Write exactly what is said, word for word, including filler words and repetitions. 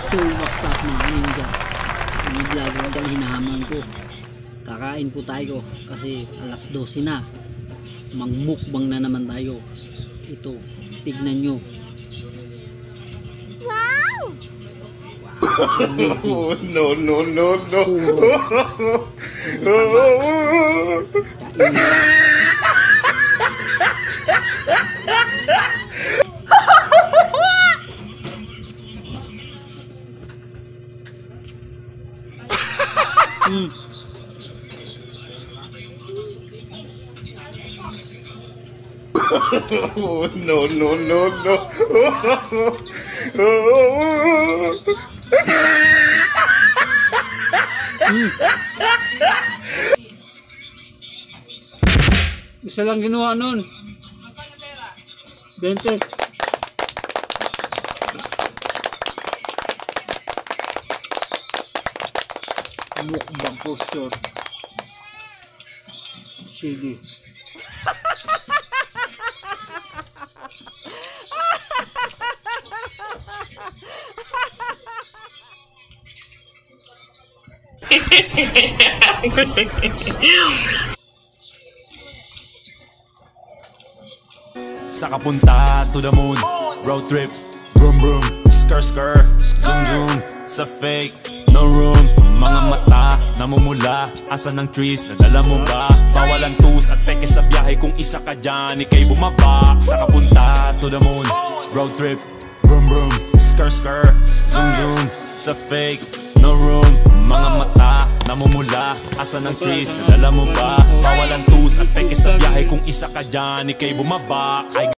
So what's up mga ninja, mga vlogger dyan hinahamon ko. Kakain po tayo kasi alas dose na. Magmukbang na naman tayo. Ito, tignan nyo. Wow! Amazing. Oh, no, no, no, no. Kain na. Mm. Oh, no, no, no, no. Mm. Isa lang ginawa nun. twenty. Mukbang posture. Sige. Sa kapunta to the moon, road trip, vroom vroom, skr skr, zoom zoom, sa fake, no room. Mga mata, namumula, asan ng trees, nadala mo ba? Bawalan tus at peke sa biyahe, kung isa ka dyan, ikay bumaba. Sa kapunta to the moon, road trip, vroom vroom, skr skr, zoom zoom, sa fake, no room. Mga mata, namumula, asan ng trees, nadala mo ba? Bawalan tus at peke sa biyahe, kung isa ka dyan, ikay bumaba. Ay